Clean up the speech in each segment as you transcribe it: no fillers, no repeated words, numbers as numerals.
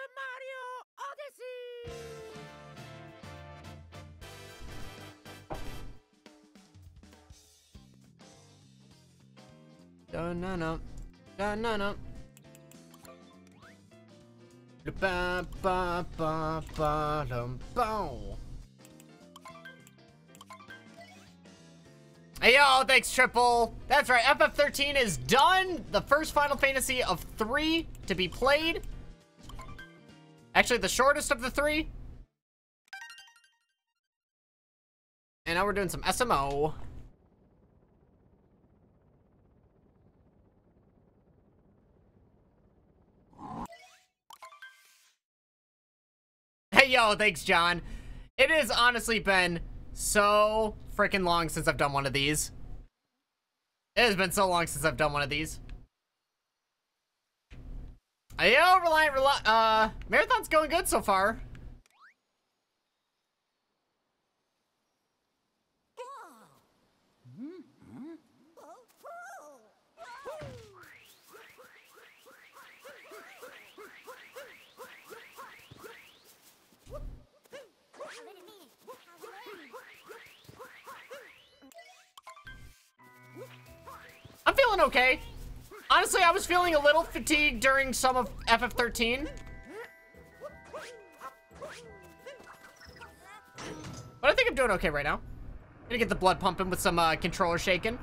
Mario Odyssey! Da-na-na. Da-na-na. Ba-ba-ba-ba-dum-bow. Hey yo, thanks Triple. That's right, FF13 is done. The first Final Fantasy of 3 to be played. Actually, the shortest of the 3. And now we're doing some SMO. Hey yo, thanks John. It has honestly been so freaking long since I've done one of these. It has been so long since I've done one of these. Yo, Reliant, Marathon's going good so far. I'm feeling okay. Honestly, I was feeling a little fatigued during some of FF13. But I think I'm doing okay right now. Gonna get the blood pumping with some controller shaking.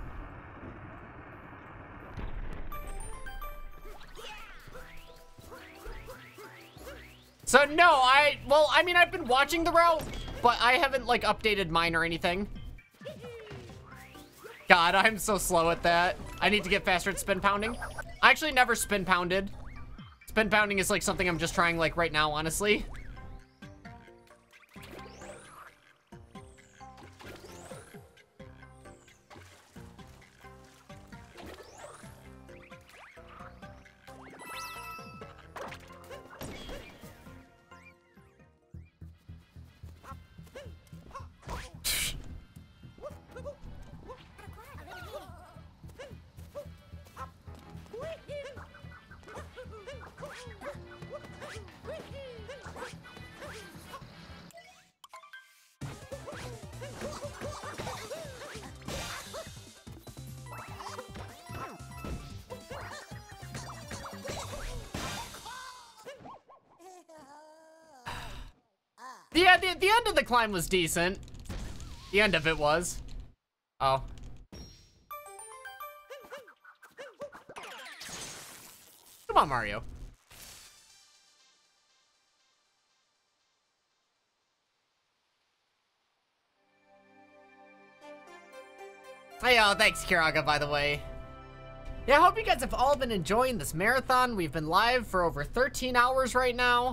So no, I mean, I've been watching the route, but I haven't like updated mine or anything. God, I'm so slow at that. I need to get faster at spin pounding. I actually never spin pounded. Spin pounding is like something I'm just trying like right now, honestly. Yeah, the end of the climb was decent. The end of it was. Oh. Come on, Mario. Hey, oh, thanks, Kiraga, by the way. Yeah, I hope you guys have all been enjoying this marathon. We've been live for over 13 hours right now.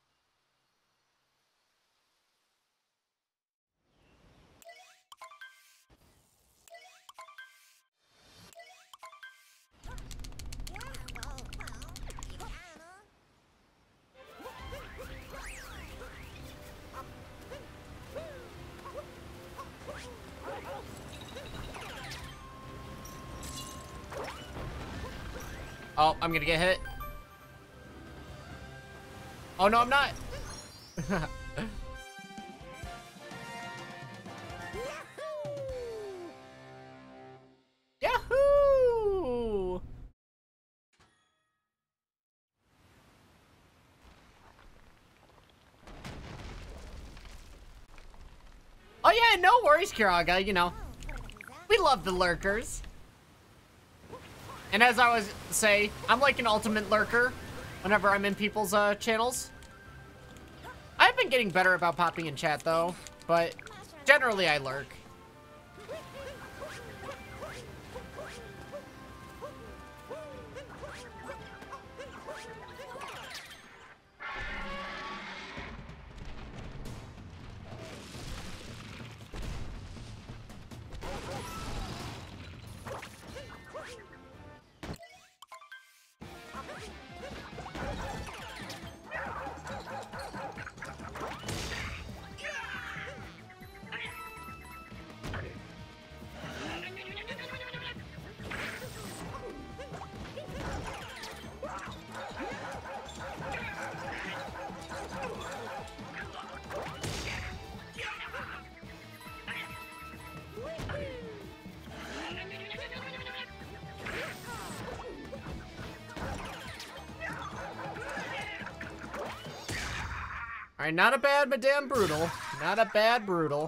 Oh, I'm gonna get hit. Oh, no, I'm not. Yahoo! Oh, yeah, no worries, Kiraga. You know, we love the lurkers. And as I always say, I'm like an ultimate lurker whenever I'm in people's channels. I've been getting better about popping in chat though, but generally I lurk. All right, not a bad Madame Brutal. Not a bad Brutal.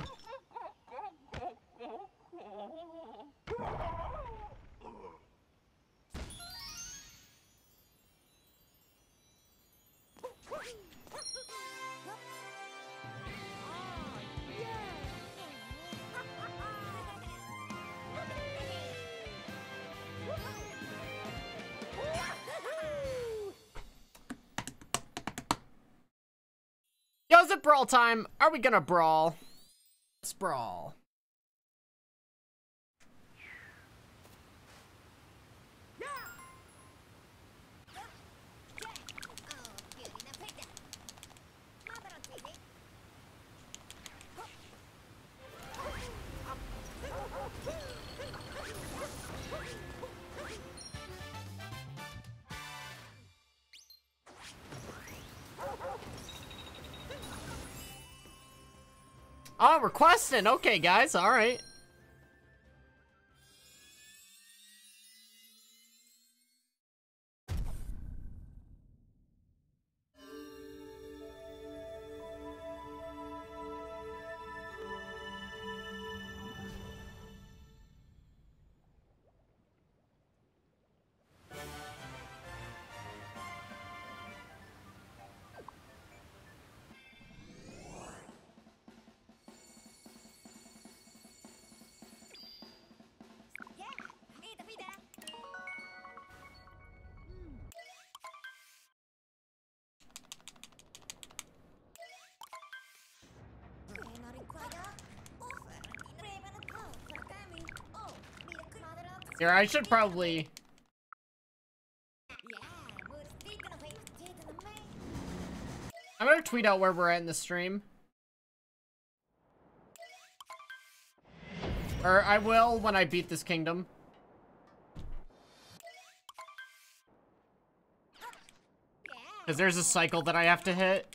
Yo, is it brawl time? Are we gonna brawl? Let's brawl. Oh, requesting. Okay, guys. All right. Here, I should probably... I'm gonna tweet out where we're at in the stream. Or I will when I beat this kingdom. Because there's a cycle that I have to hit.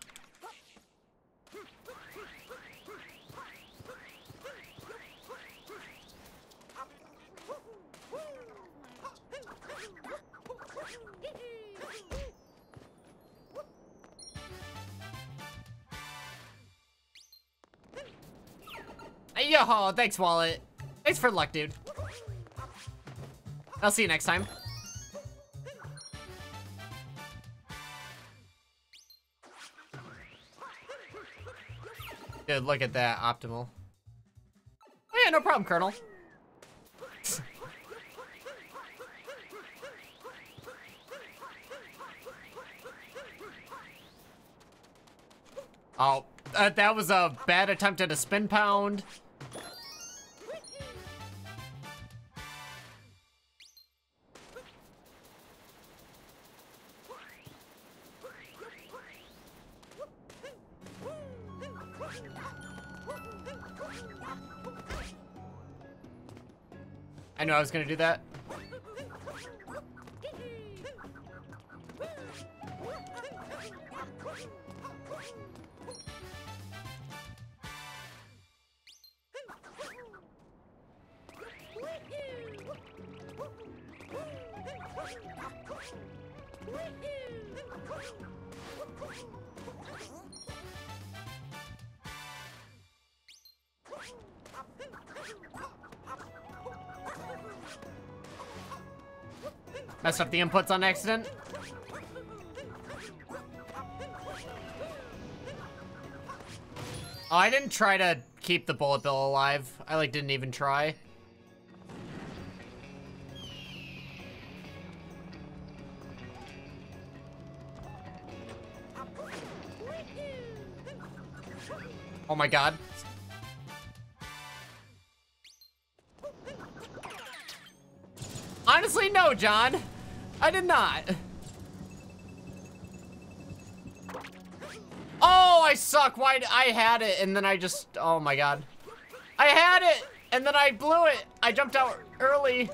Yo, thanks, Wallet. Thanks for luck, dude. I'll see you next time. Dude, look at that, optimal. Oh yeah, no problem, Colonel. Oh, that was a bad attempt at a spin pound. I knew I was gonna do that. Messed up the inputs on accident. Oh, I didn't try to keep the bullet bill alive. I like didn't even try. Oh my god. Honestly, no, John. I did not. Oh, I suck. Why? I had it, and then I just... Oh, my God. I had it, and then I blew it. I jumped out early.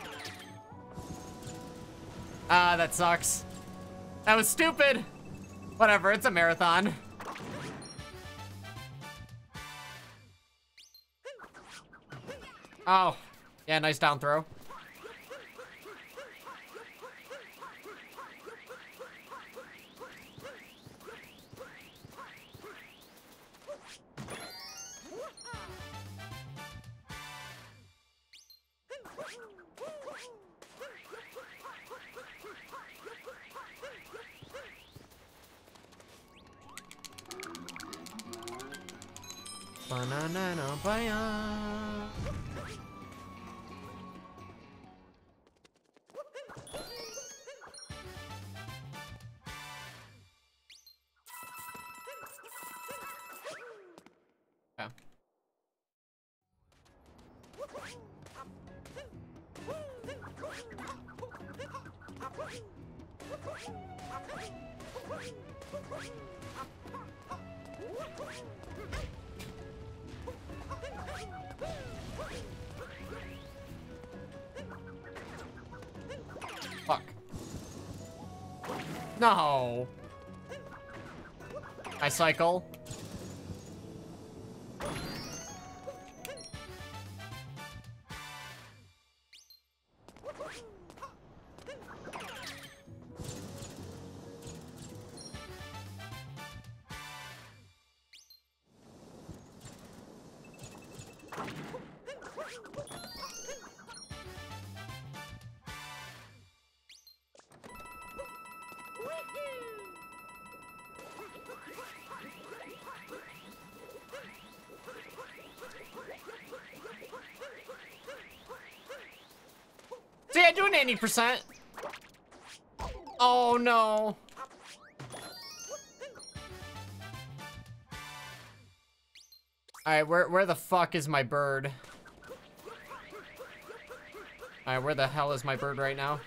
Ah, that sucks. That was stupid. Whatever, it's a marathon. Oh, yeah, nice down throw. Banana, baya. Yeah. Fuck. No. I cycle. See, I do an 80%. Oh no. Alright, where the fuck is my bird? Alright, where the hell is my bird right now?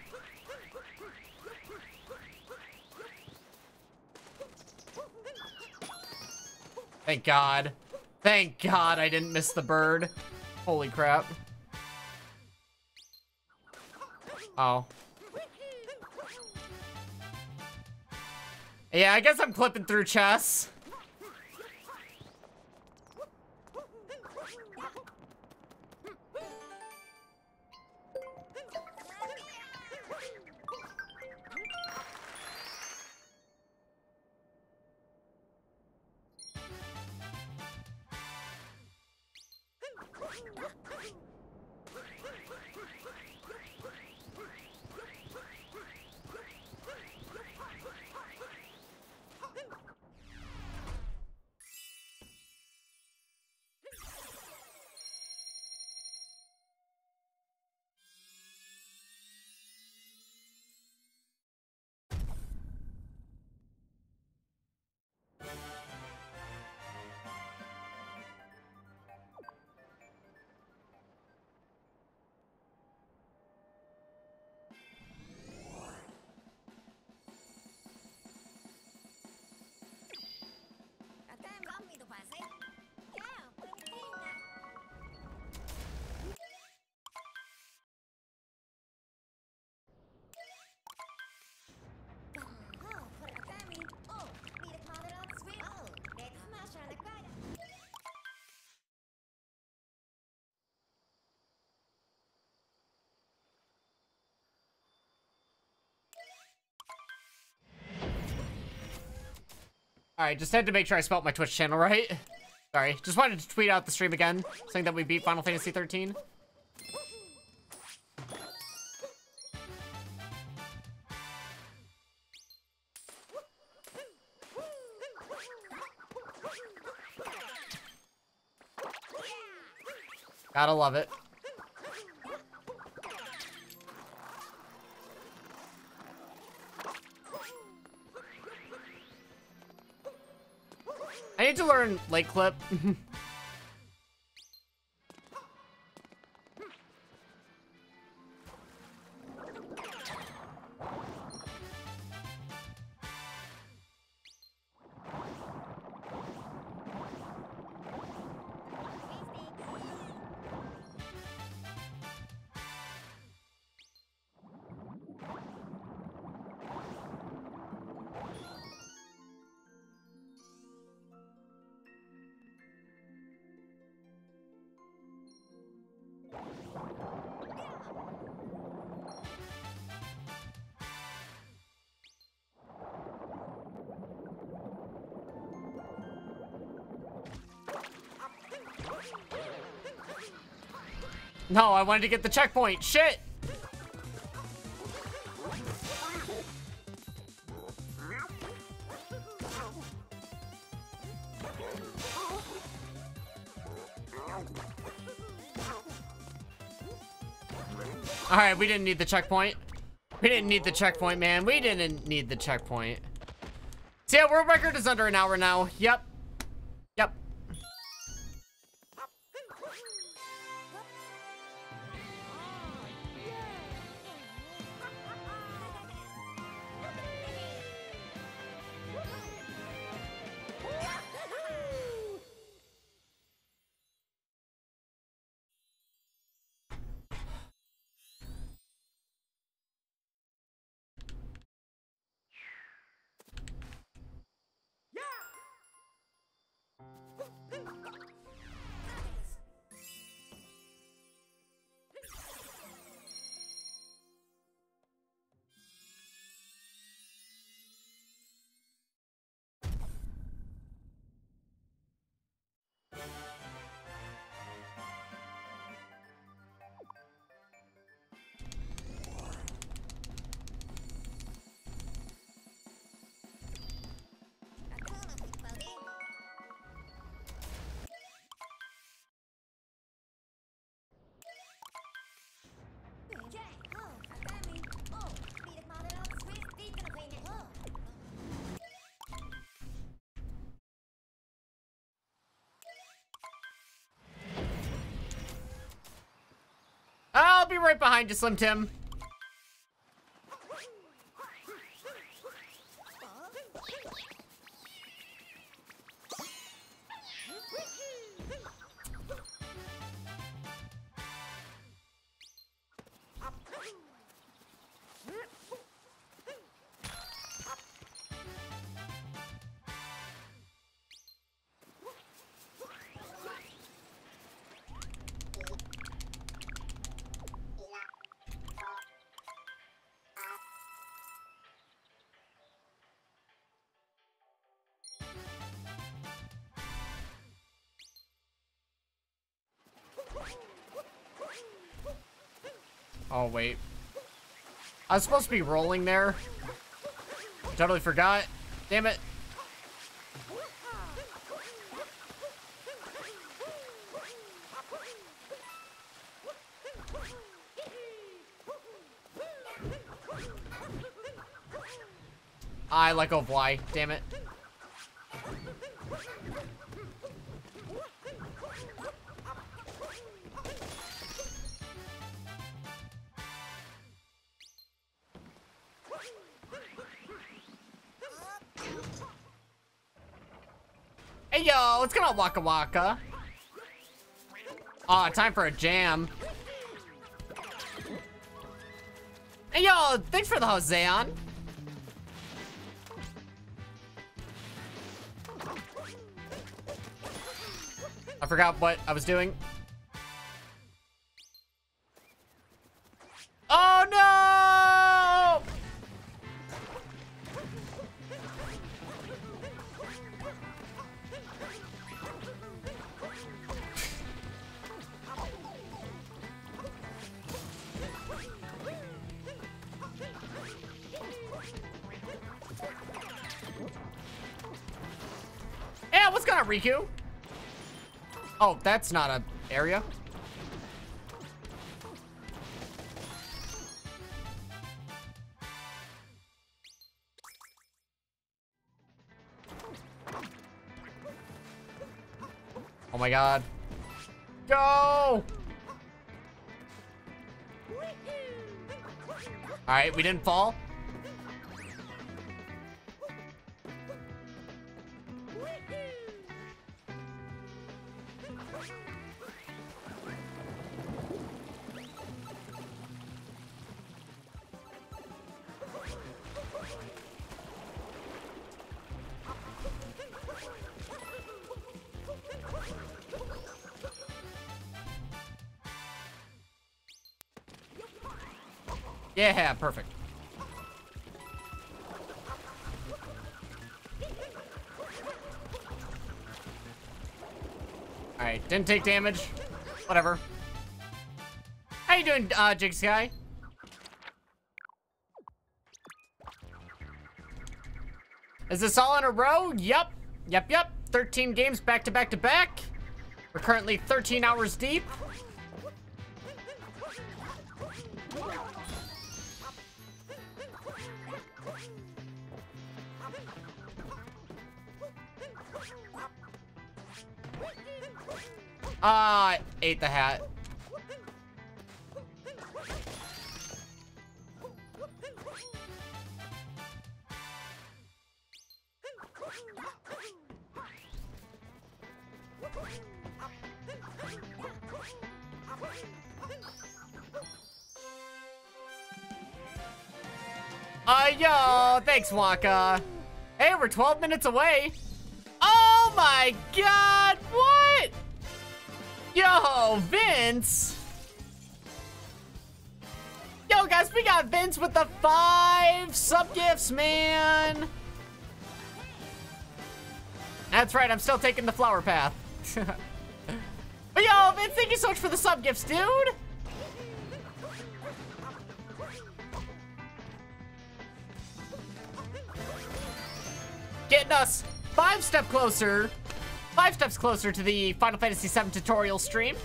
Thank God. Thank God I didn't miss the bird. Holy crap. Oh. Yeah, I guess I'm clipping through chess. Alright, just had to make sure I spelled my Twitch channel right. Sorry, just wanted to tweet out the stream again, saying that we beat Final Fantasy 13. Gotta love it. I need to learn late clip. No, I wanted to get the checkpoint. Shit. All right, we didn't need the checkpoint. We didn't need the checkpoint, man. We didn't need the checkpoint. So yeah, world record is under an hour now. Yep. Yep. I'll be right behind you, Slim Tim. Oh, wait. I was supposed to be rolling there. Totally forgot. Damn it. I let go of Y. Damn it. Hey, yo, what's going on, Waka Waka? Aw, time for a jam. Hey, yo, thanks for the Joseon. I forgot what I was doing. Oh, no! Yeah, what's going on, Riku? Oh, that's not a area. Oh my god. Go! Alright, we didn't fall. Yeah, perfect. Alright, didn't take damage. Whatever. How you doing, Jigs Guy? Is this all in a row? Yep. 13 games back to back to back. We're currently 13 hours deep. Ate the hat. Yo, thanks, Waka. Hey, we're 12 minutes away. Oh my god, what? Yo, Vince. Yo, guys, we got Vince with the 5 sub-gifts, man. That's right, I'm still taking the flower path. But yo, Vince, thank you so much for the sub-gifts, dude. Getting us 5 steps closer to the Final Fantasy VII tutorial stream.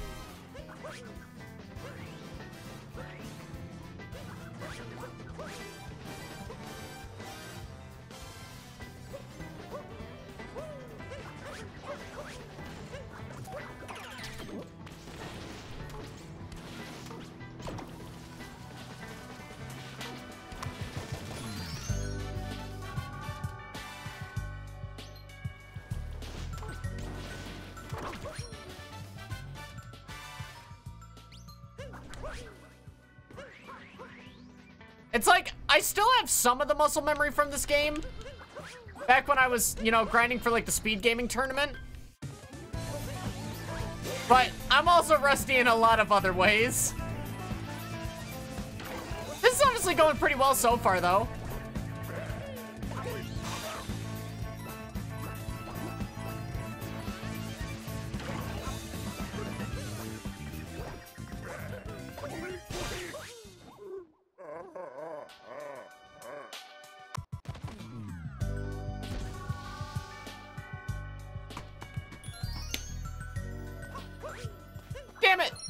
It's like, I still have some of the muscle memory from this game. Back when I was, you know, grinding for like the speed gaming tournament. But I'm also rusty in a lot of other ways. This is honestly going pretty well so far, though. Damn it!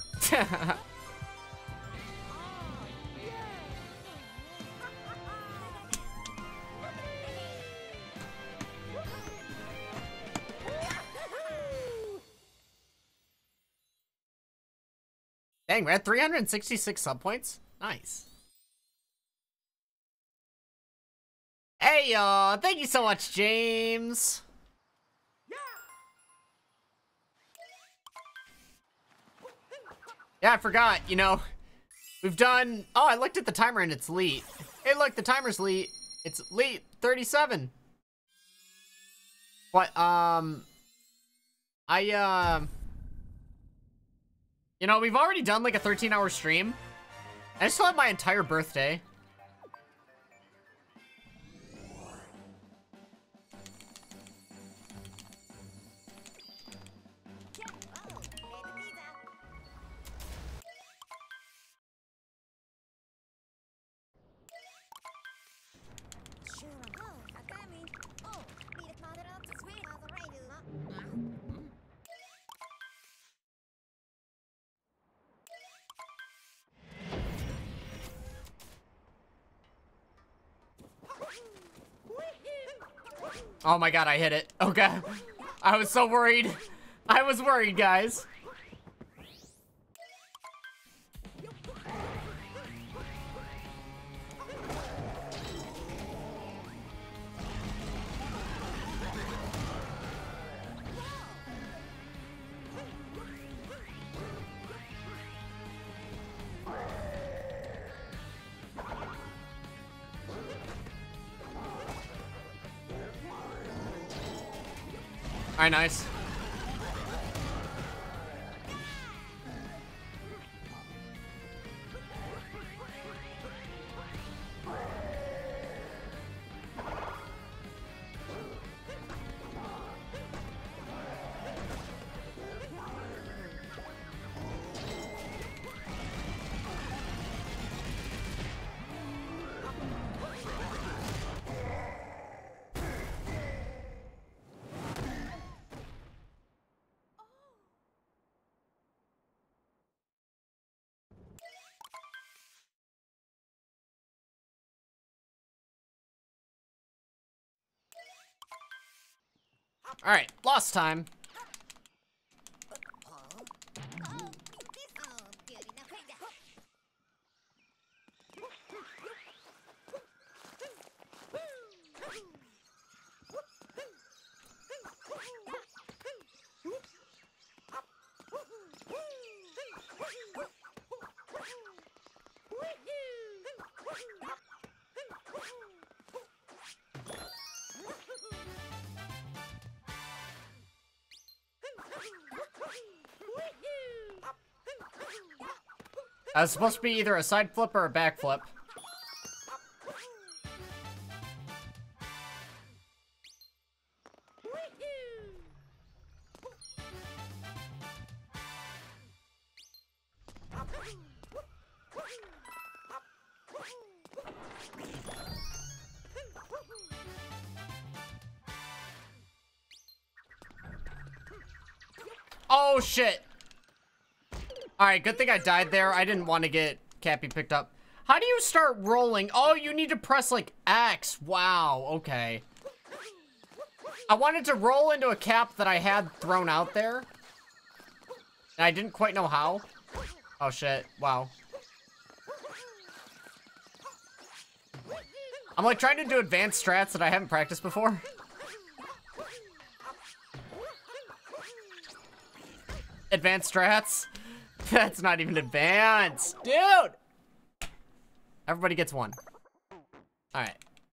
Dang, we're at 366 sub points. Nice. Hey, y'all. Thank you so much, James. Yeah, I forgot, you know, we've done, oh, I looked at the timer and it's late. Hey, look, the timer's late. It's late 37. What, you know, we've already done like a 13-hour stream. I still have my entire birthday. Oh my god, I hit it. Okay. I was so worried. I was worried, guys. Alright, nice. All right, lost time. It's supposed to be either a side flip or a back flip. Oh, shit. Alright, good thing I died there. I didn't want to get Cappy picked up. How do you start rolling? Oh, you need to press, like, X. Wow, okay. I wanted to roll into a cap that I had thrown out there. And I didn't quite know how. Oh, shit. Wow. I'm, like, trying to do advanced strats that I haven't practiced before. Advanced strats? That's not even advanced. Dude! Everybody gets one. Alright.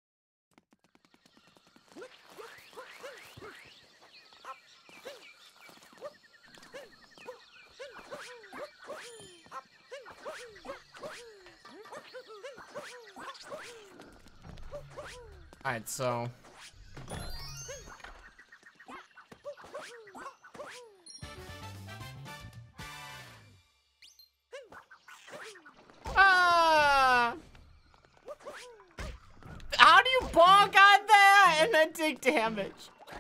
Alright, so... How do you bonk on that and then take damage?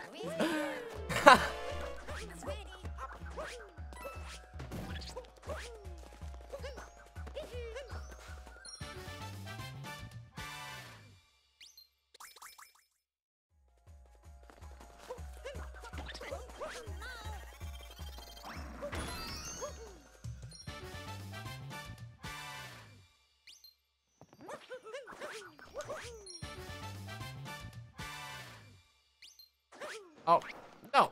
Oh, no.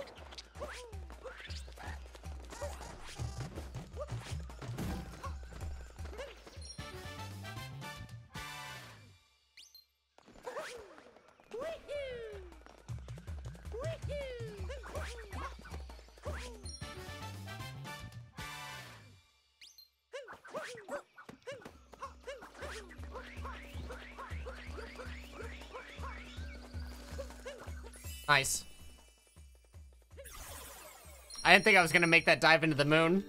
Nice. I didn't think I was gonna make that dive into the moon.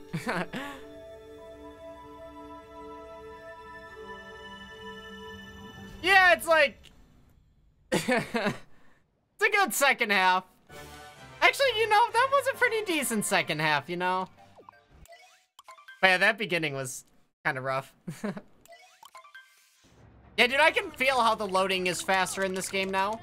Yeah, it's like... it's a good second half. Actually, you know, that was a pretty decent second half, you know? But yeah, that beginning was kind of rough. Yeah, dude, I can feel how the loading is faster in this game now.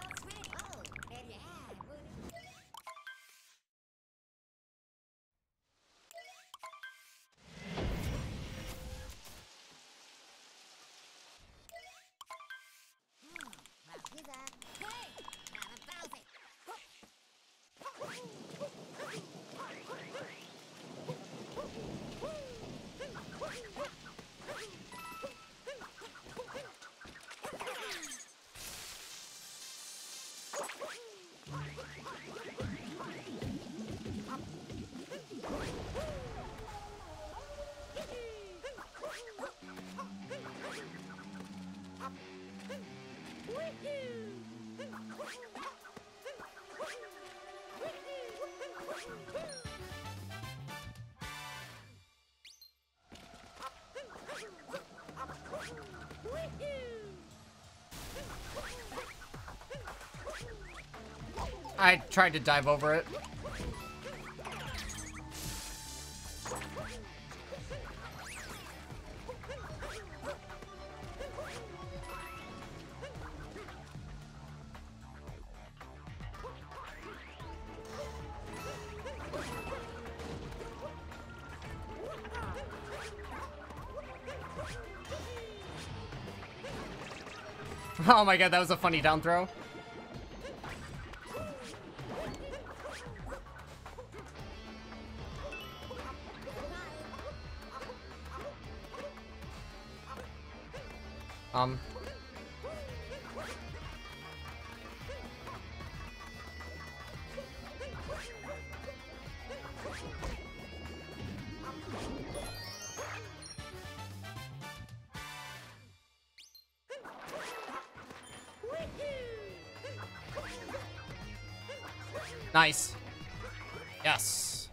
I tried to dive over it. Oh my god, that was a funny down throw. Nice. Yes.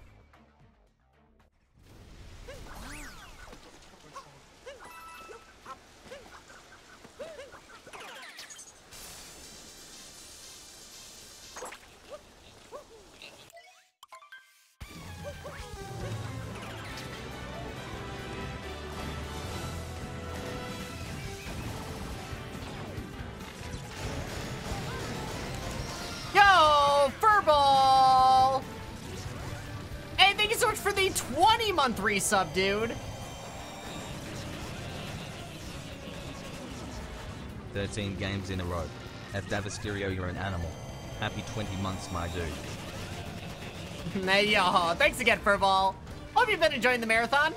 Yo, Furball! Hey, thank you so much for the 20-month resub, dude. 13 games in a row. F Davasterio, you're an animal. Happy 20 months, my dude. Hey, yo, thanks again, Furball. Hope you've been enjoying the marathon.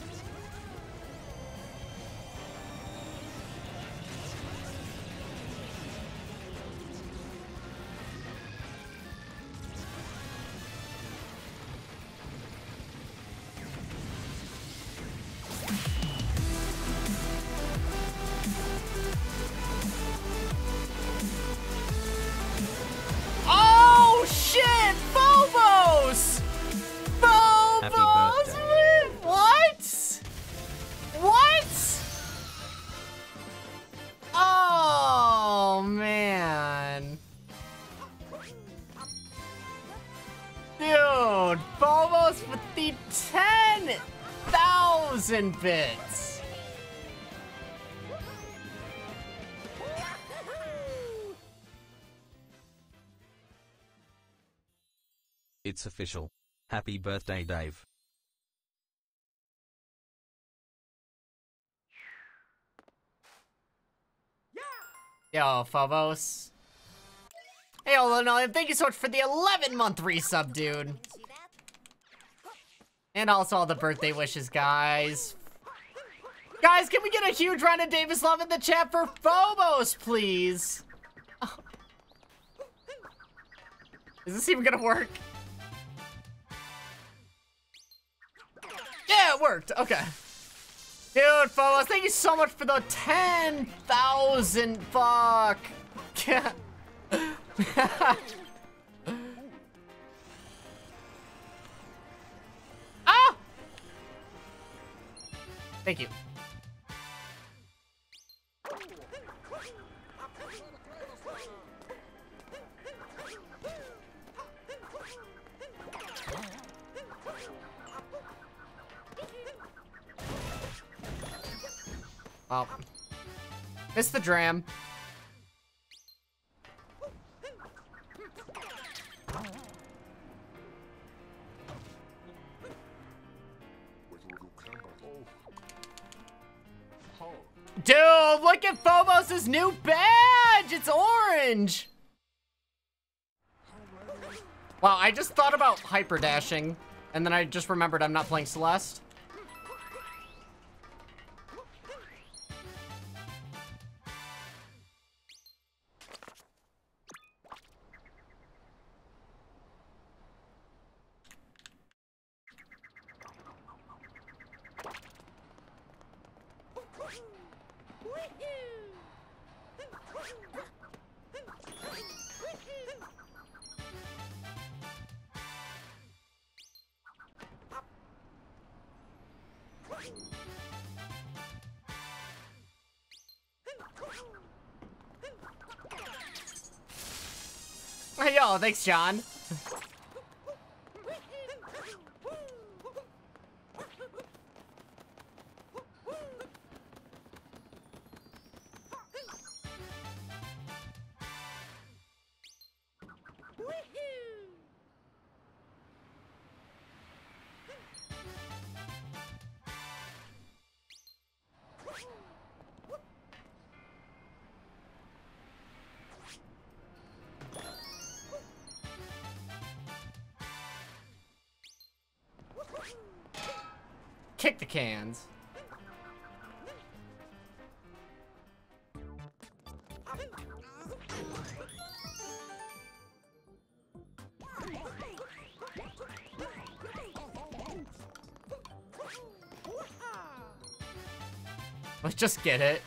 Oh, shit! Phobos! Phobos! What? What? Oh, man. Dude, Phobos with the 10,000 bits. It's official. Happy birthday, Dave. Yo, Phobos. Hey, Illinois, thank you so much for the 11-month resub, dude. And also all the birthday wishes, guys. Guys, can we get a huge round of Davis love in the chat for Phobos, please? Oh. Is this even gonna work? Yeah, it worked. Okay. Dude, Phobos, thank you so much for the 10,000. Fuck. Ah! Thank you. Oh. Missed the dram. Dude, look at Phobos' new badge! It's orange! Wow, I just thought about hyper dashing, and then I just remembered I'm not playing Celeste. Hey, yo, thanks, John. kick the cans. Let's just get it.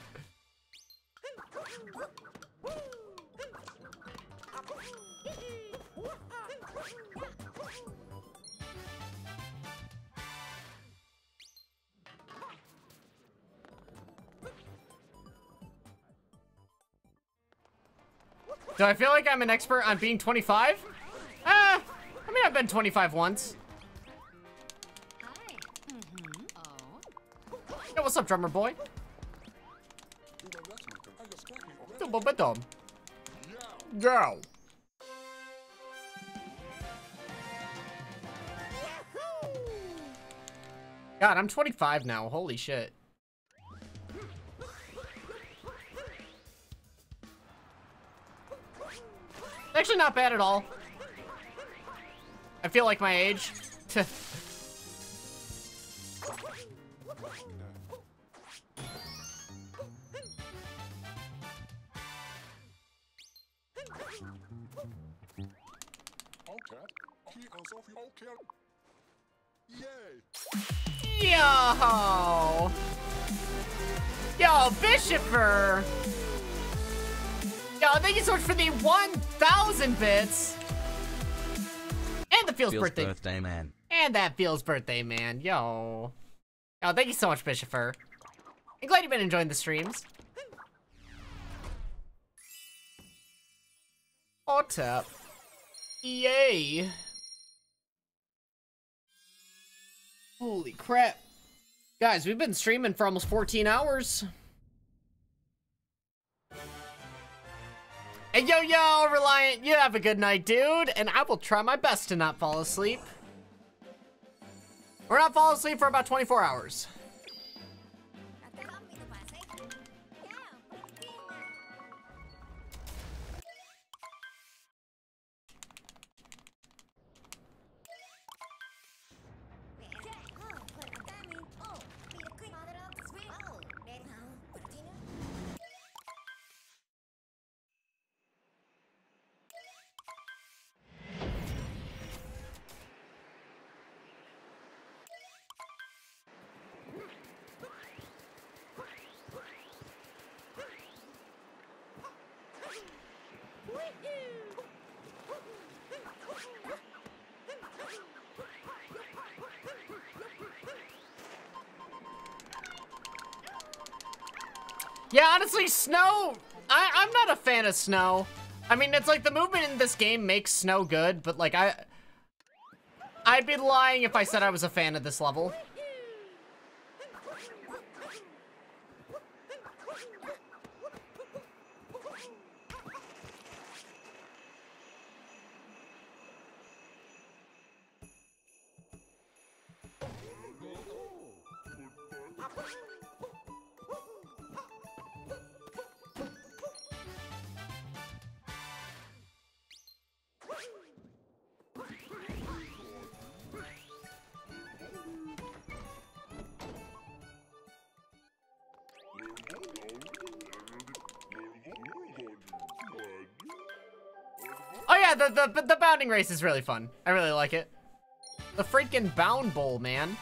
Do I feel like I'm an expert on being 25? I mean, I've been 25 once. Yo, what's up, drummer boy? Go. God, I'm 25 now. Holy shit. Actually, not bad at all. I feel like my age. Yo! Yo, Bishoper! Yo, thank you so much for the 1,000 bits! And the Feels birthday man. And that Feels birthday man, yo. Oh, thank you so much, Bishoper. I'm glad you've been enjoying the streams. Oh, tap. Yay. Holy crap. Guys, we've been streaming for almost 14 hours. Hey, yo, Reliant, you have a good night, dude. And I will try my best to not fall asleep. Or not fall asleep for about 24 hours. Yeah, honestly, Snow, I'm not a fan of Snow. I mean, it's like the movement in this game makes Snow good, but like I'd be lying if I said I was a fan of this level. Oh yeah, the bounding race is really fun. I really like it. The freaking Bound Bowl, man.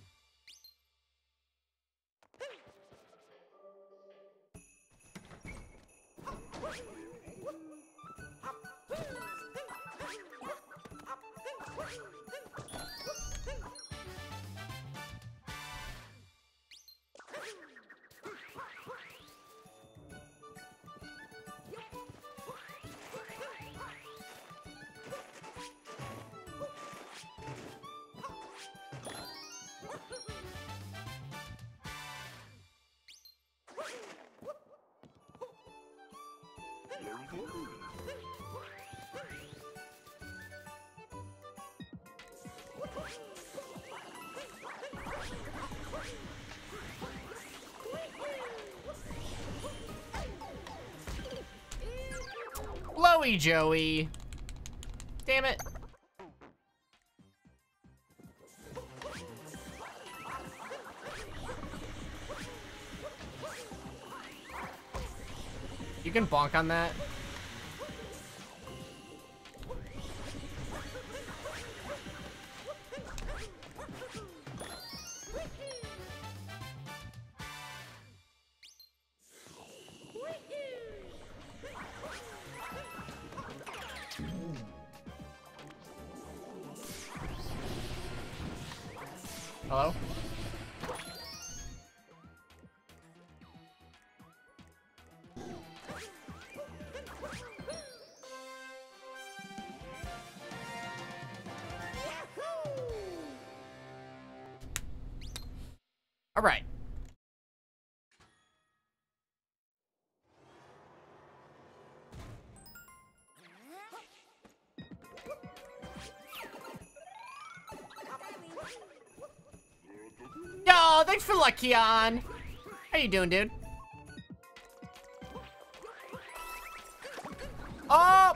Blowy Joey. Damn it. You can bonk on that. Hello? All right. Yo, thanks for luck, Keon. How you doing, dude? Oh!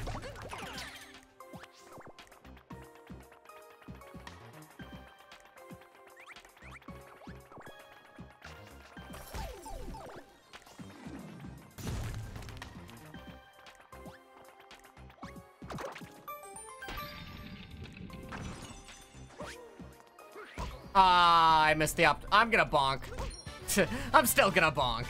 Ah, I missed the I'm gonna bonk. I'm still gonna bonk.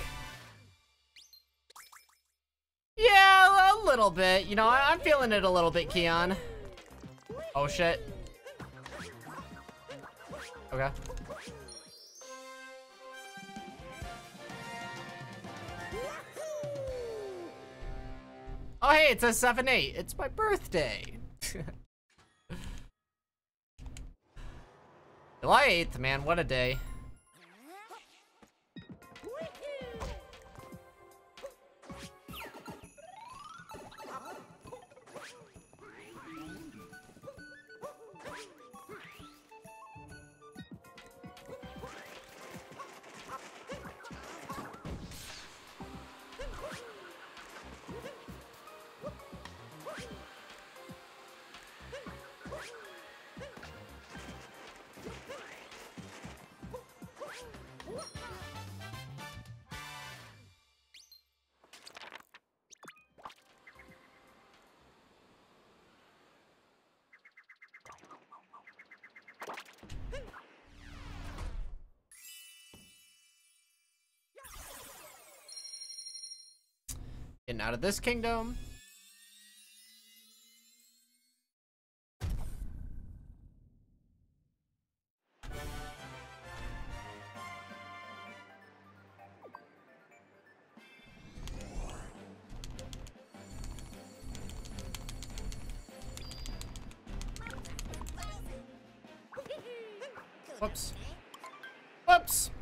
Yeah, a little bit. You know, I'm feeling it a little bit, Keon. Oh, shit. Okay. Oh, hey, it says 7-8. It's my birthday. July 8th, man, what a day. Getting out of this kingdom. Whoops. Whoops.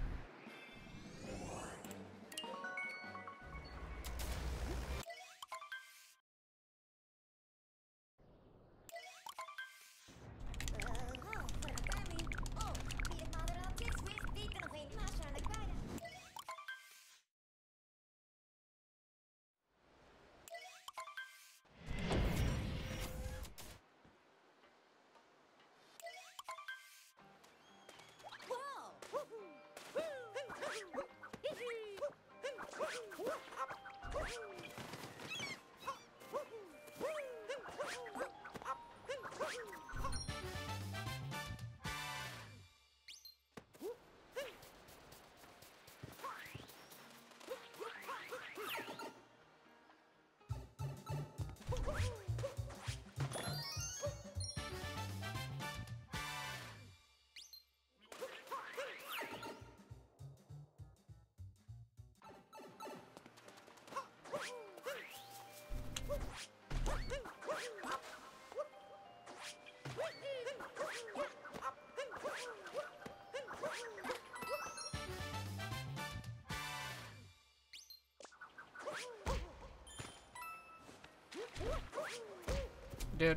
Dude.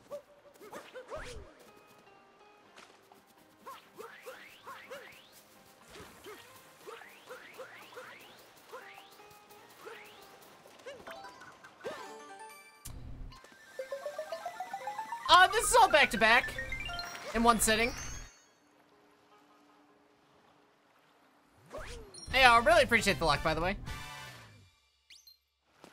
This is all back to back in one sitting. Hey, I really appreciate the luck, by the way.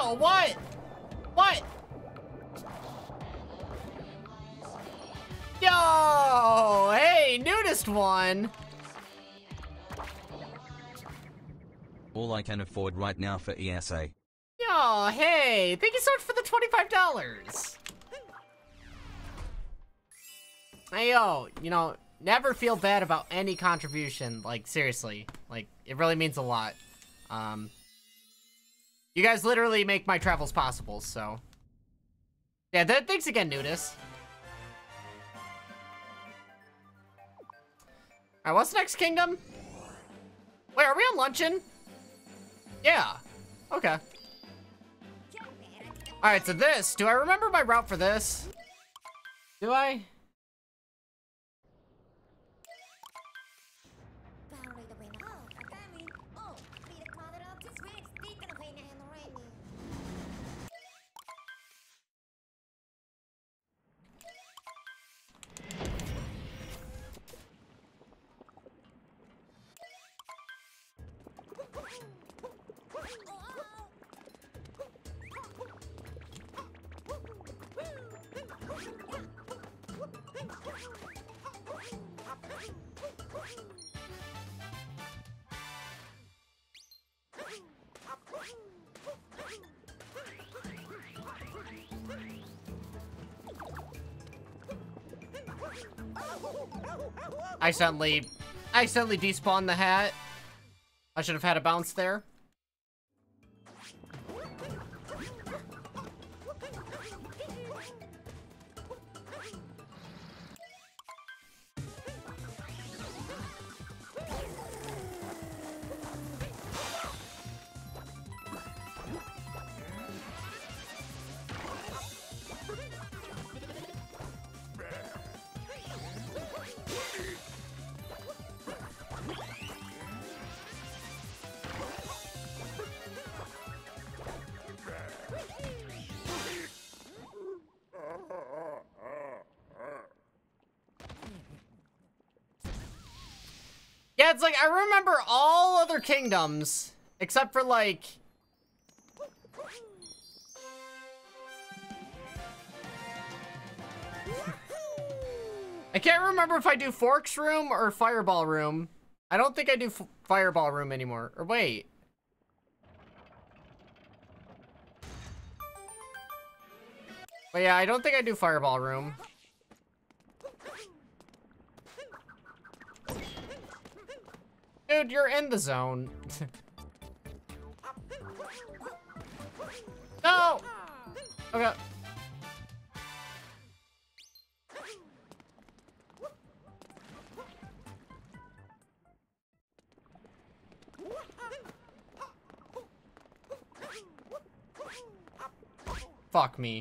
No, what? What? Yo, hey, nudist one. All I can afford right now for ESA. Yo, hey, thank you so much for the $25. Hey, yo, you know, never feel bad about any contribution. Like, seriously. Like, it really means a lot. You guys literally make my travels possible, so. Yeah, thanks again, Nudist. Alright, what's the next kingdom? Wait, are we on luncheon? Yeah. Okay. Alright, so this. Do I remember my route for this? Do I? I accidentally despawned the hat. I should have had a bounce there. Yeah, it's like, I remember all other kingdoms, except for, like... I can't remember if I do Forks Room or Fireball Room. I don't think I do Fireball Room anymore. Or wait. But yeah, I don't think I do Fireball Room. Dude, you're in the zone. No! Okay. Fuck me.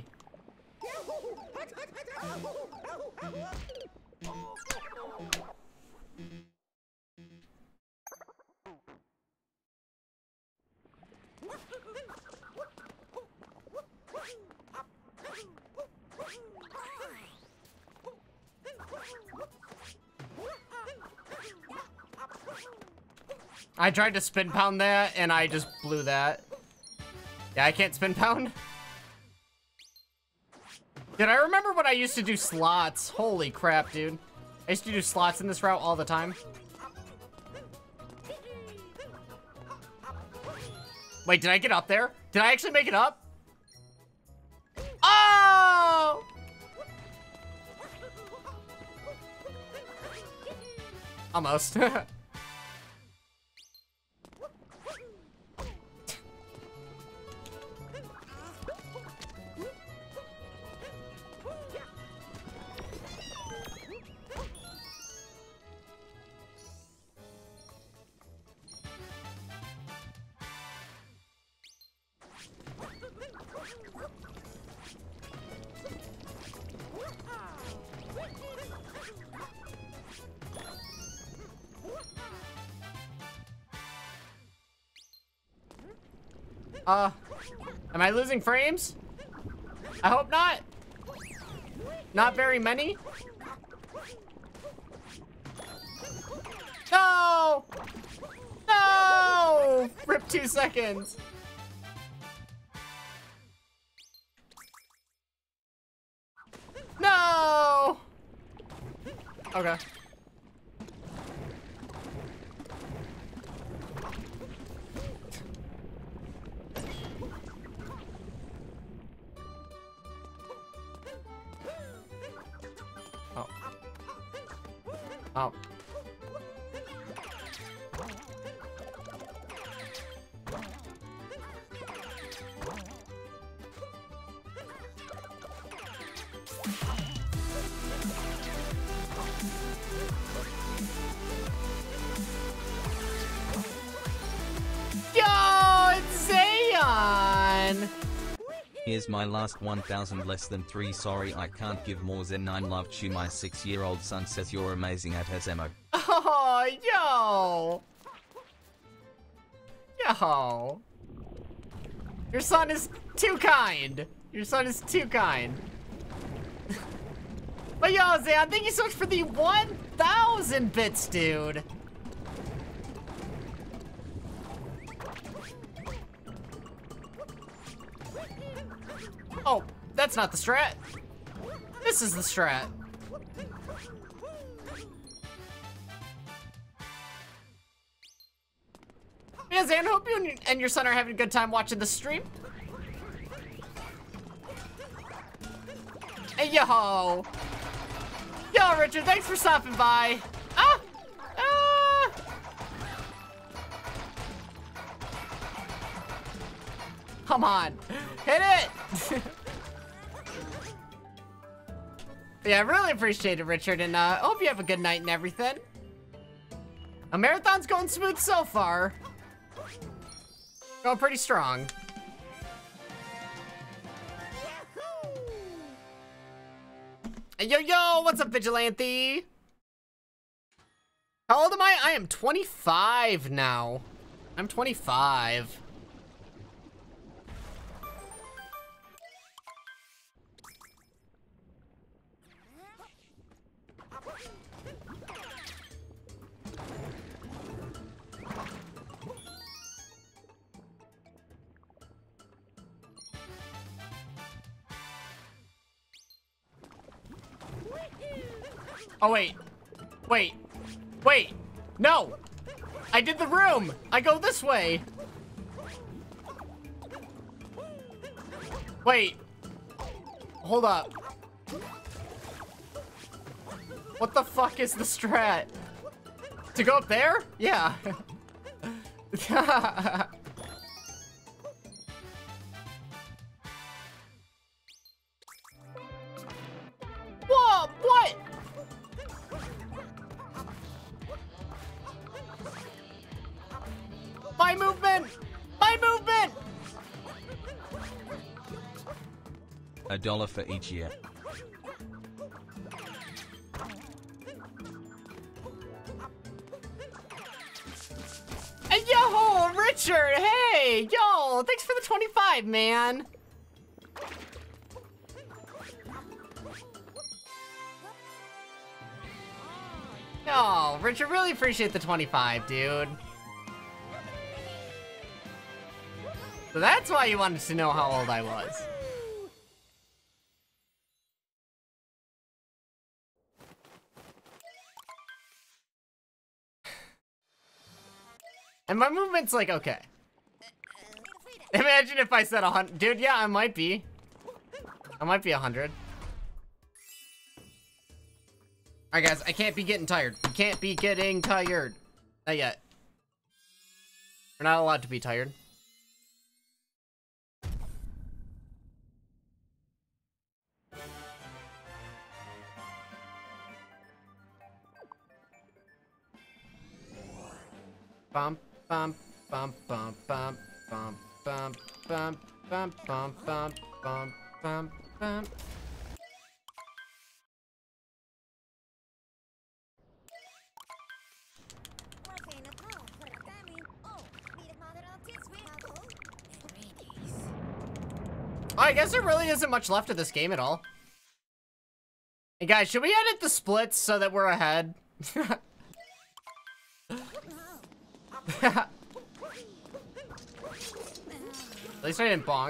I tried to spin pound that and I just blew that. Yeah, I can't spin pound. Dude, I remember when I used to do slots. Holy crap, dude. I used to do slots in this route all the time. Wait, did I get up there? Did I actually make it up? Oh! Almost. Am I losing frames? I hope not. Not very many. No! No! Rip 2 seconds. Okay. Oh. Oh. Yo, it's Zayon! Here's my last 1,000 less than 3. Sorry I can't give more than 9. Love to my 6-year-old son says you're amazing at SMO. Oh, yo! Yo! Your son is too kind. Your son is too kind. But yo, Zayon, thank you so much for the 1,000 bits, dude. Oh, that's not the strat. This is the strat. Yeah, Zan, hope you and your son are having a good time watching the stream. Hey, yo! Yo, Richard, thanks for stopping by. Ah! Ah! Come on, hit it! Yeah, I really appreciate it, Richard, and hope you have a good night and everything. A marathon's going smooth so far. Going pretty strong. Hey, yo, yo, what's up, Vigilante? How old am I? I am 25 now. I'm 25. Oh, wait. Wait. Wait. No! I did the room! I go this way! Wait. Hold up. What the fuck is the strat? To go up there? Yeah. Whoa, what? My movement! My movement! $1 for each year. Hey, yo, Richard, hey, yo, thanks for the 25, man. Yo, Richard, really appreciate the 25, dude. So that's why you wanted to know how old I was. And my movement's like, okay. Imagine if I said 100. Dude, yeah, I might be. I might be 100. Alright, guys, I can't be getting tired. You can't be getting tired. Not yet. We're not allowed to be tired. Bum, bum, bum, bum, bum, bum, bum, bum, bum, bum, bum, bum, bum, bum. I guess there really isn't much left of this game at all. Hey guys, should we edit the splits so that we're ahead? At least I didn't bonk.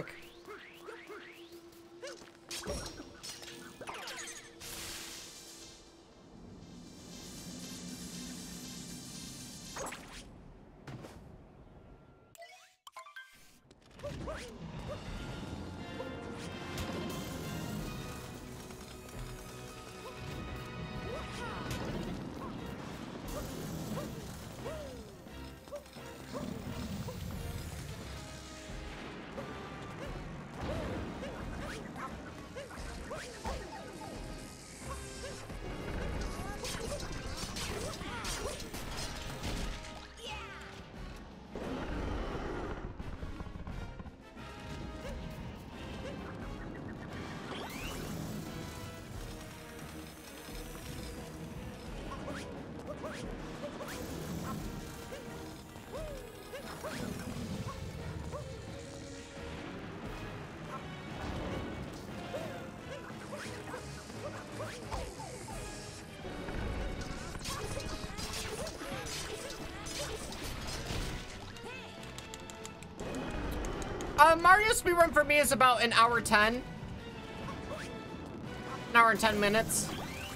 Mario speedrun for me is about an hour 10. An hour and 10 minutes.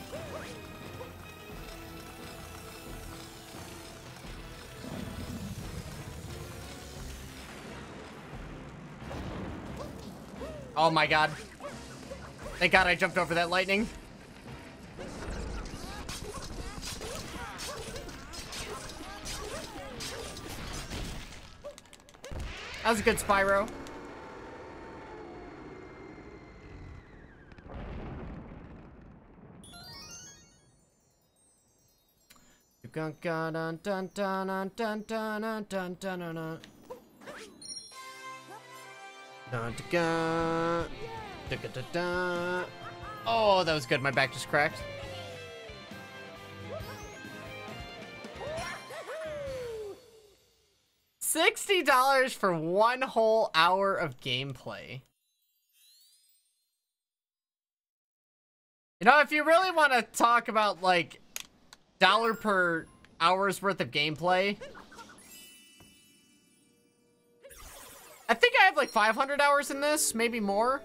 Oh my god. Thank god I jumped over that lightning. That was a good Spyro. Dun dun dun dun dun dun dun dun dun. Oh, that was good. My back just cracked. $60 for 1 whole hour of gameplay. You know, if you really want to talk about, like, dollar per hour's worth of gameplay, I think I have like 500 hours in this, maybe more.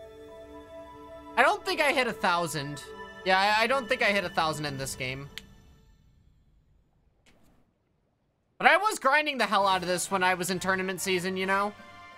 I don't think I hit 1,000. Yeah, I don't think I hit 1,000 in this game. But I was grinding the hell out of this when I was in tournament season, you know?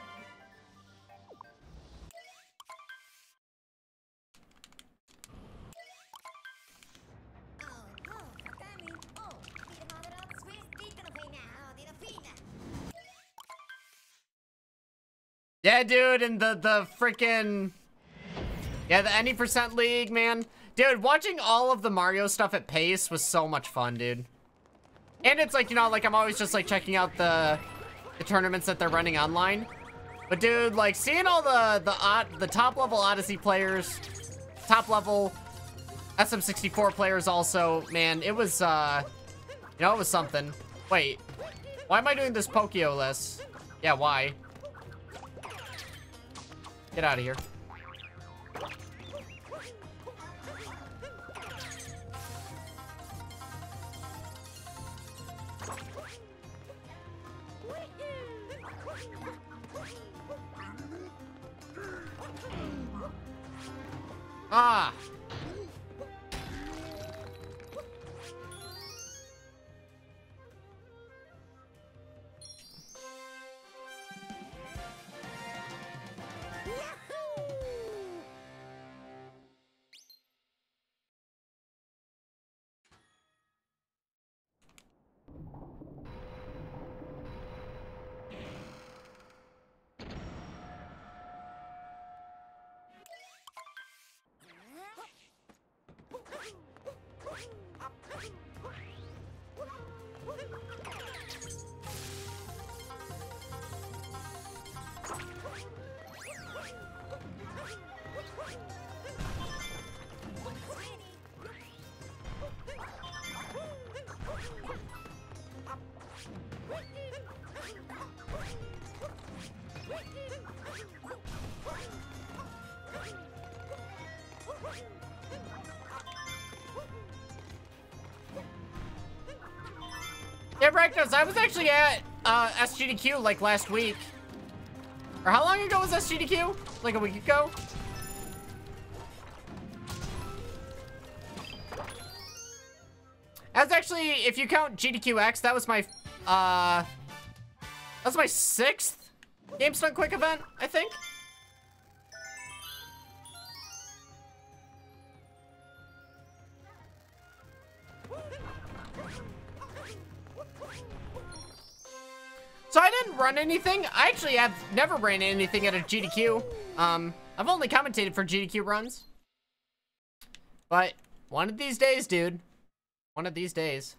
Yeah, dude, and the freaking... Yeah, the any percent league, man. Dude, watching all of the Mario stuff at pace was so much fun, dude. And it's like, you know, like I'm always just like checking out the tournaments that they're running online. But dude, like seeing all the top level Odyssey players, top level SM64 players also, man, it was you know, it was something. Wait, why am I doing this Pokio list? Yeah, why? Get out of here. Ah! Yeah, Bragnos, I was actually at SGDQ like last week. Or how long ago was SGDQ? Like a week ago? That's actually, if you count GDQX, that was my 6th Game Stunt Quick event, I think. So I didn't run anything. I actually have never ran anything at a GDQ. I've only commentated for GDQ runs. But one of these days, dude. One of these days.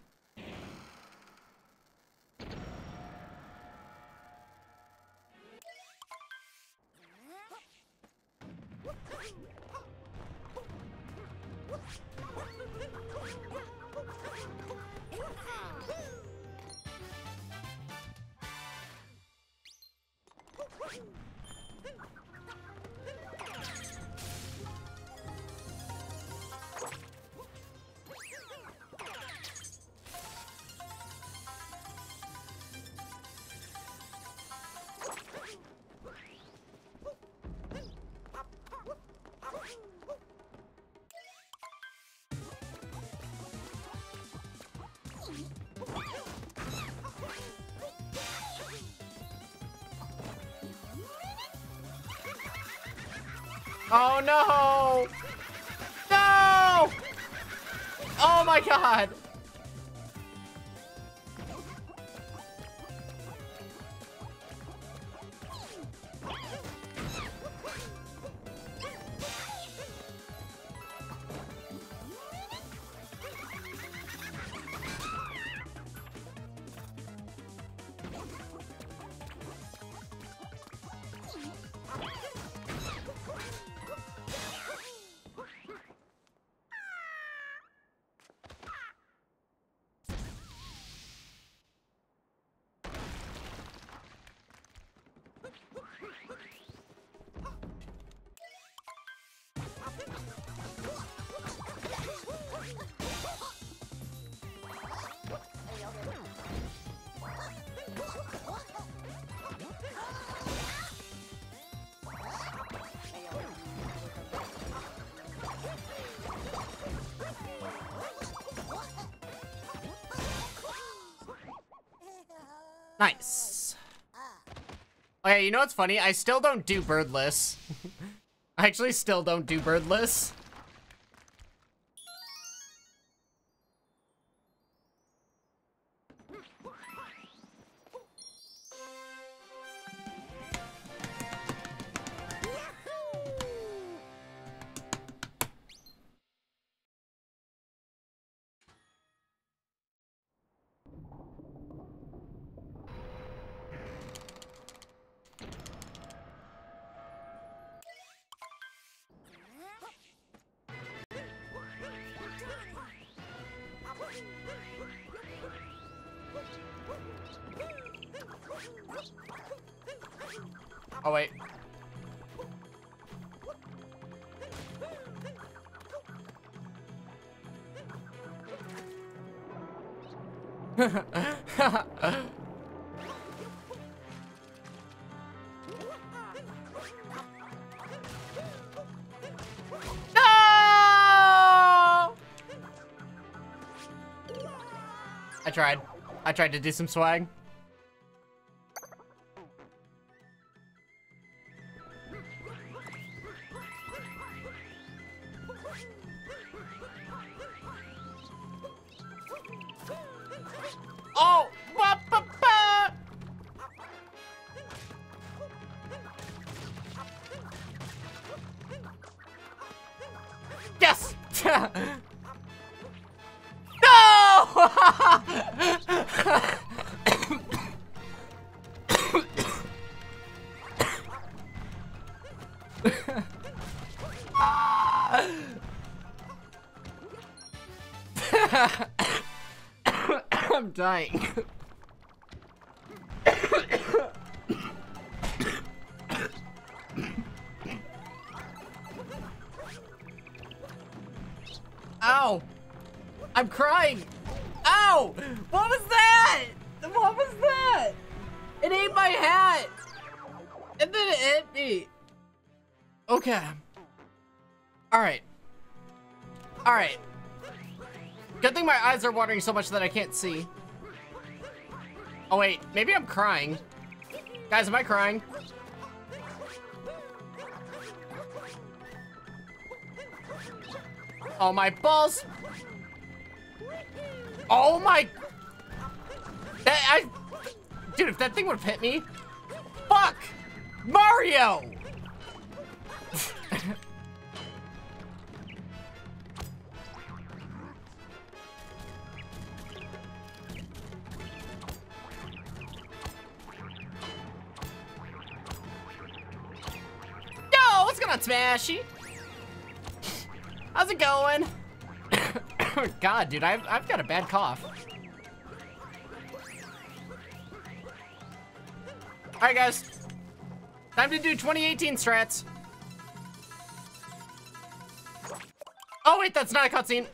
Oh no! No! Oh my god! Nice. Okay, you know what's funny? I still don't do birdless. I actually still don't do birdless. Oh, wait. No! I tried to do some swag. Oh! Ba, ba, ba. Yes! No! I'm dying. Ow! I'm crying! Ow! What was that? What was that? It ate my hat! And then it hit me. Okay. Alright. Alright. Good thing my eyes are watering so much that I can't see. Oh wait, maybe I'm crying. Guys, am I crying? Oh my balls! Oh my! Dude, if that thing would've hit me, fuck! Mario! Yo, what's going on, Smashy? How's it going? God, dude, I've got a bad cough. Alright, guys. Time to do 2018 strats. Oh, wait, that's not a cutscene.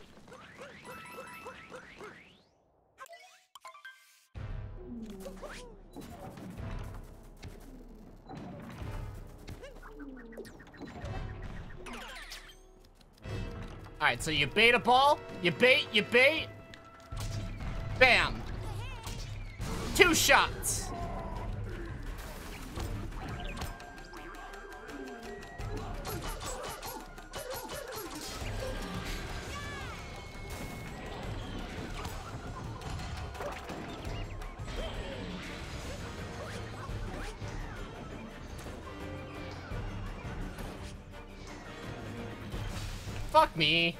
Alright, so you bait a ball, you bait, bam. 2 shots. Fuck me.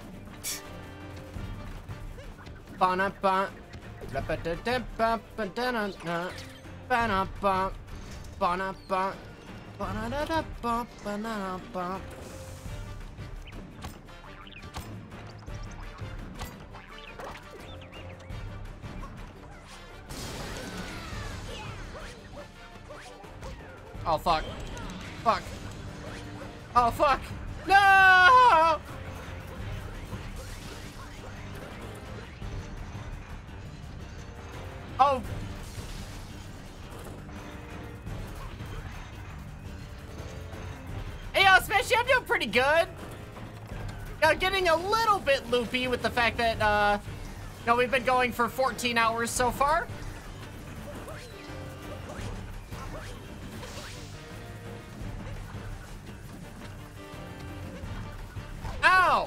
Ba-na-ba. Ba-da-da-ba. Ba-da-na-na. Ba-na-ba. Ba-na-ba. Ba-na-da-da-ba. Ba-na-na-ba. Oh, fuck. Fuck. Oh, fuck. No! Oh. Hey, yo, Smashy, I'm doing pretty good. Getting a little bit loopy with the fact that, we've been going for 14 hours so far. Ow!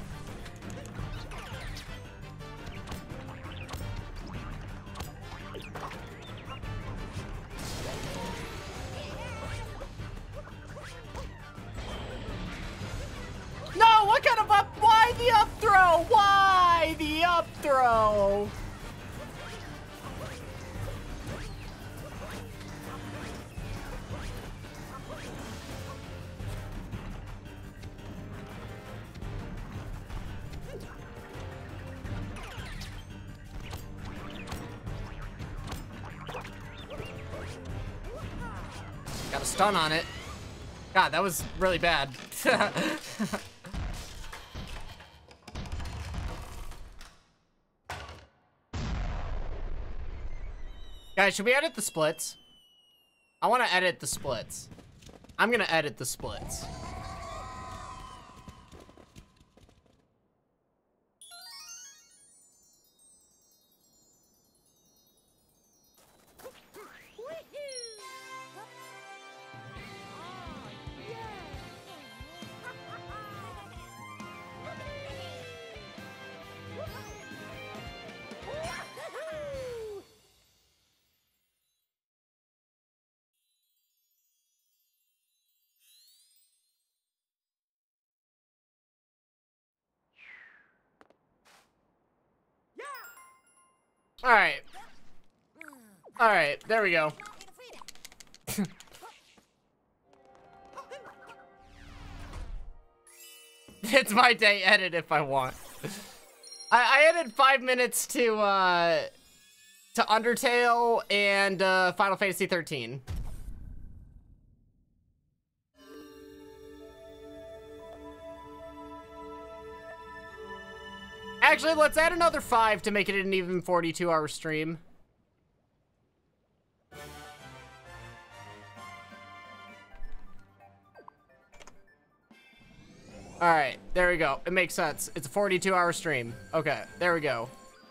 No, what kind of up? Why the up throw? Why the up throw? Got a stun on it. God, that was really bad. Guys, should we edit the splits? I want to edit the splits. I'm gonna edit the splits. Alright. Alright, there we go. It's my day, edit if I want. I added 5 minutes to Undertale and Final Fantasy 13. Actually, let's add another 5 to make it an even 42-hour stream. Alright, there we go. It makes sense. It's a 42-hour stream. Okay, there we go.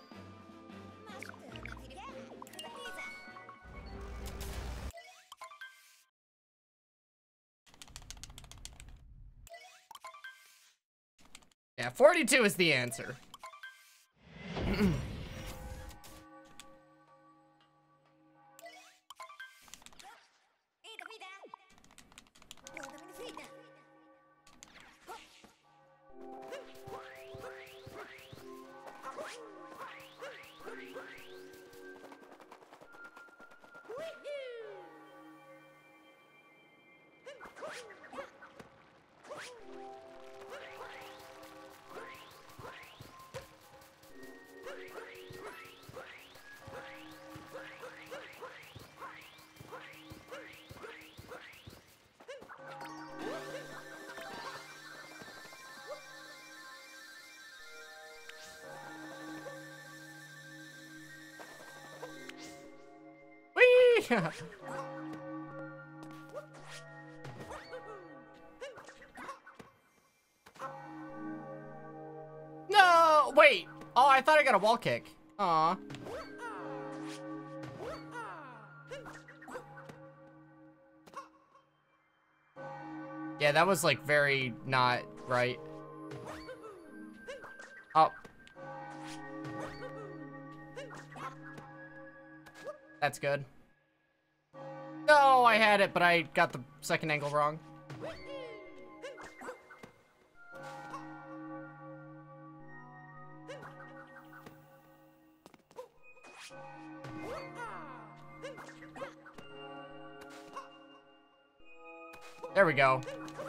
Yeah, 42 is the answer. Whee! No, wait. Oh, I thought I got a wall kick. Aw. Yeah, that was like very not right. Oh. That's good. No, I had it, but I got the second angle wrong. There we go.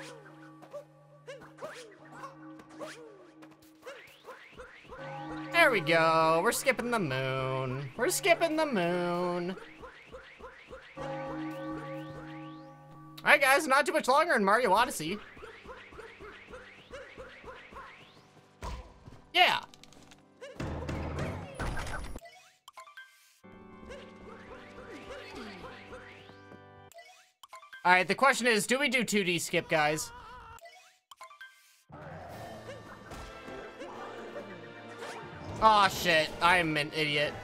There we go. We're skipping the moon. We're skipping the moon. Alright guys, not too much longer in Mario Odyssey. Yeah. Alright, the question is, do we do 2D skip, guys? Aw, shit. I am an idiot.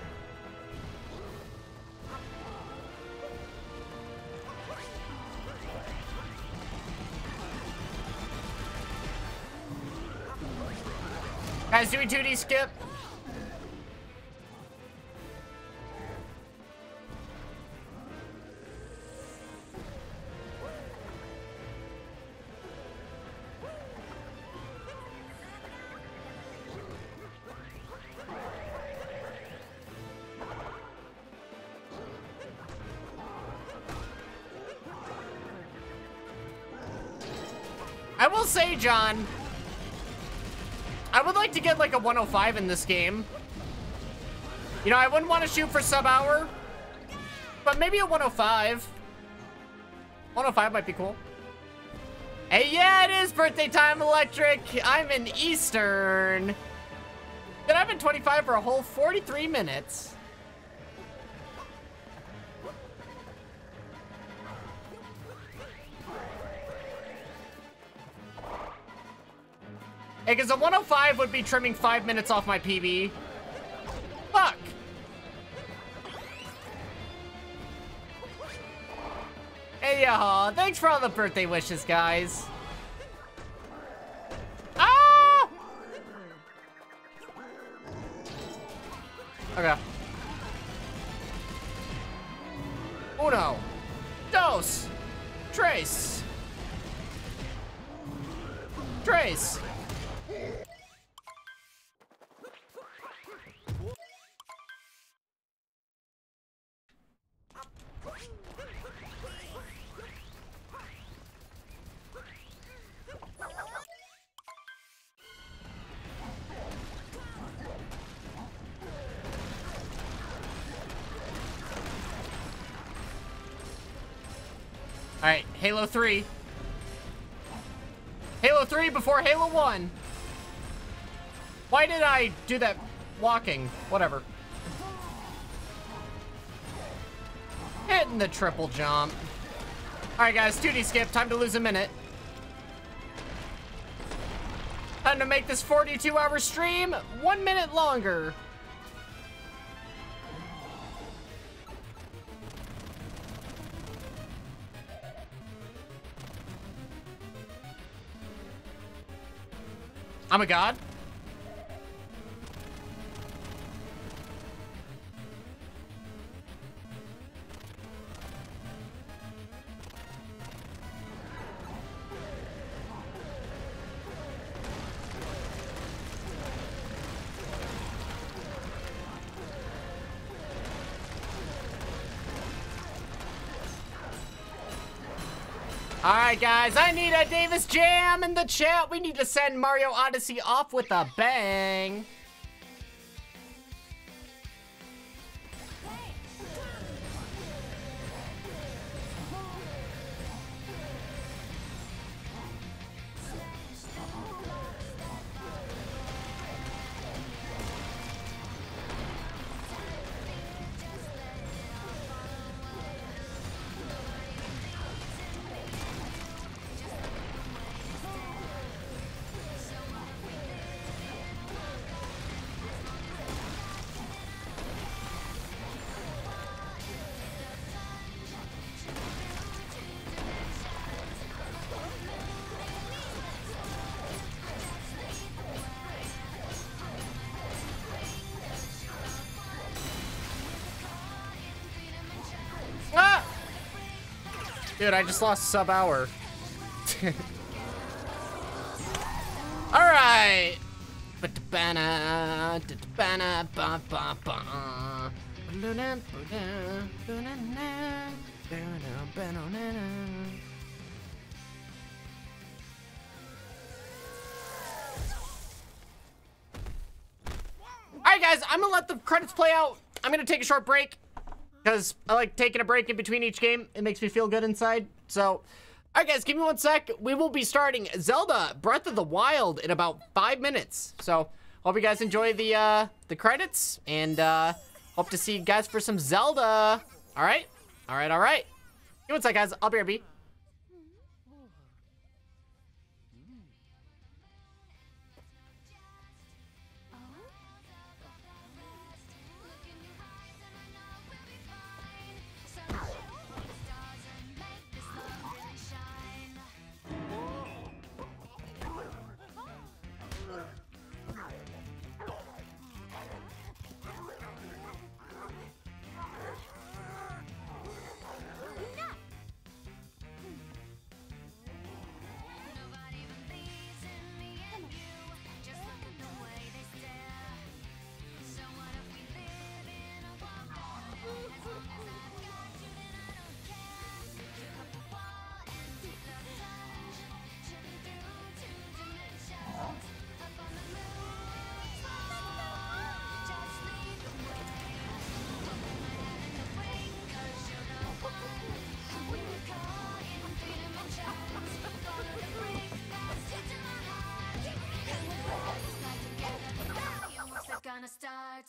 Guys, do we 2D skip? I will say, John, I would like to get like a 105 in this game. You know, I wouldn't want to shoot for sub-hour, but maybe a 105. 105 might be cool. Hey, yeah, it is birthday time, Electric. I'm in Eastern. Then I've been 25 for a whole 43 minutes. Hey, because a 105 would be trimming 5 minutes off my PB. Fuck. Hey, thanks for all the birthday wishes, guys. Ah! Okay. Uno. Dos. Tres. Tres. Alright, Halo 3. Halo 3 before Halo 1. Why did I do that walking? Whatever. Hitting the triple jump. Alright guys, 2D skip. Time to lose a minute. Time to make this 42-hour stream 1 minute longer. I'm a god. Alright guys, I need a Davis Jam in the chat. We need to send Mario Odyssey off with a bang. Dude, I just lost sub-hour. Alright. guys, I'm gonna let the credits play out. I'm gonna take a short break because I like taking a break in between each game. It makes me feel good inside. So, all right, guys, give me 1 sec. We will be starting Zelda Breath of the Wild in about 5 minutes. So, hope you guys enjoy the credits, and hope to see you guys for some Zelda. All right, all right, all right. Give me 1 sec, guys. I'll be right back. Gonna start.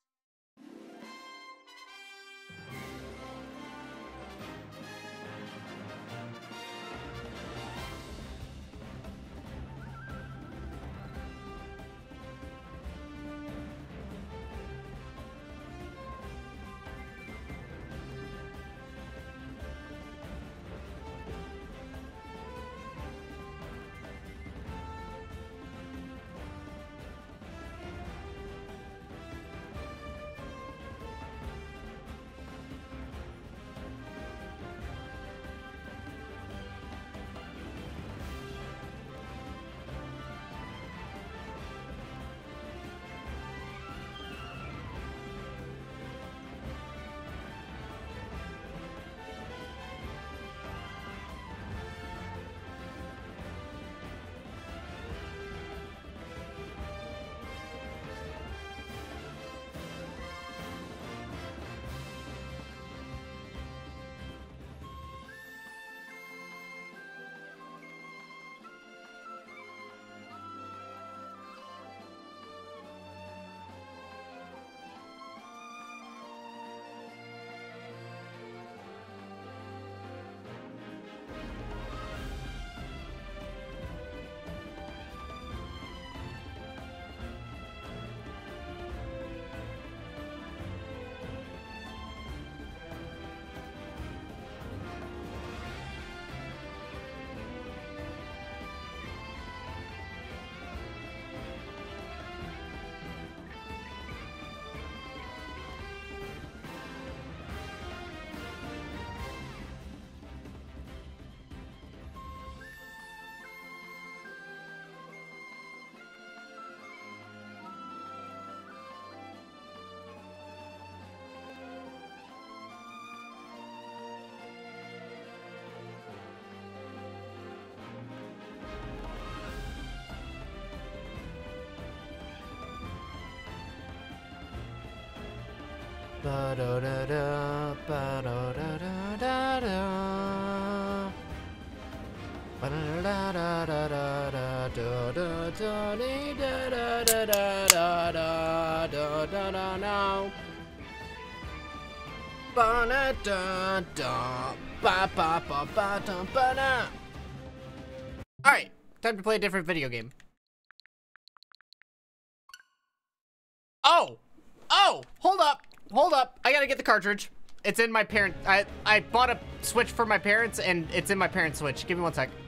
Ba-da-da-da, ba-da-da-da-da-da. Ba-da-da-da-da-da-da-da-da-da-da-da-da-da-da. Now. Ba-da-da-da, ba-ba-ba-ba-da-ba-da. All right, time to play a different video game. Oh, hold up. I gotta get the cartridge. It's in my parent. I bought a Switch for my parents, and it's in my parents' Switch. Give me 1 sec.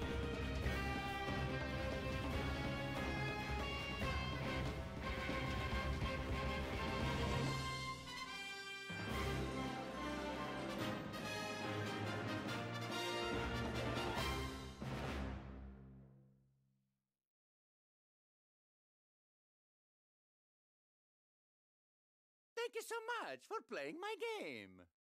Thank you so much for playing my game.